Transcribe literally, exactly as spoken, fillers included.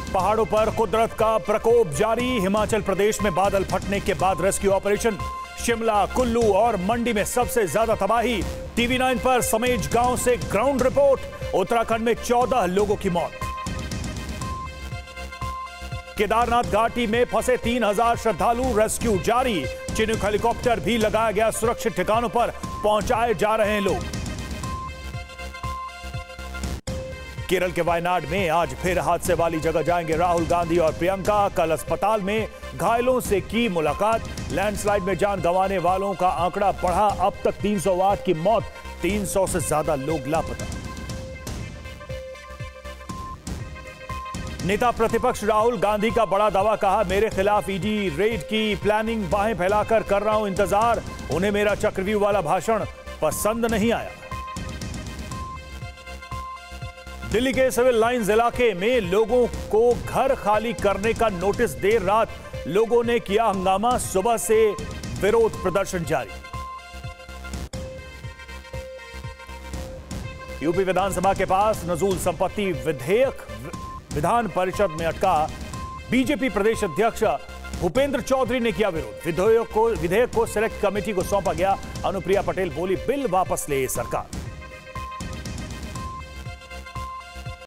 पहाड़ों पर कुदरत का प्रकोप जारी। हिमाचल प्रदेश में बादल फटने के बाद रेस्क्यू ऑपरेशन। शिमला, कुल्लू और मंडी में सबसे ज्यादा तबाही। टीवी नाइन पर समेज गांव से ग्राउंड रिपोर्ट। उत्तराखंड में चौदह लोगों की मौत। केदारनाथ घाटी में फंसे तीन हजार श्रद्धालु, रेस्क्यू जारी। चिनूक हेलीकॉप्टर भी लगाया गया, सुरक्षित ठिकानों पर पहुंचाए जा रहे हैं लोग। केरल के वायनाड में आज फिर हादसे वाली जगह जाएंगे राहुल गांधी और प्रियंका। कल अस्पताल में घायलों से की मुलाकात। लैंडस्लाइड में जान गंवाने वालों का आंकड़ा बढ़ा, अब तक तीन सौ आठ की मौत, तीन सौ से ज्यादा लोग लापता। नेता प्रतिपक्ष राहुल गांधी का बड़ा दावा, कहा मेरे खिलाफ ईडी रेड की प्लानिंग, बाहें फैलाकर कर रहा हूं इंतजार। उन्हें मेरा चक्रव्यूह वाला भाषण पसंद नहीं आया। दिल्ली के सिविल लाइंस इलाके में लोगों को घर खाली करने का नोटिस। देर रात लोगों ने किया हंगामा, सुबह से विरोध प्रदर्शन जारी। यूपी विधानसभा के पास नजूल संपत्ति विधेयक विधान परिषद में अटका। बीजेपी प्रदेश अध्यक्ष भूपेंद्र चौधरी ने किया विरोध। विधेयक को विधेयक को सिलेक्ट कमेटी को सौंपा गया। अनुप्रिया पटेल बोली, बिल वापस ले सरकार।